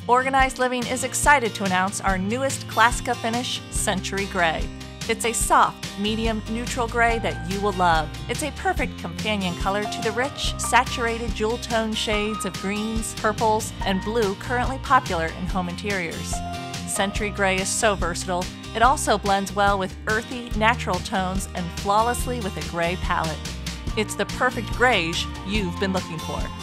Organized Living is excited to announce our newest Classica finish, Century Gray. It's a soft, medium, neutral gray that you will love. It's a perfect companion color to the rich, saturated jewel-tone shades of greens, purples, and blue currently popular in home interiors. Century Gray is so versatile. It also blends well with earthy, natural tones and flawlessly with a gray palette. It's the perfect grayish you've been looking for.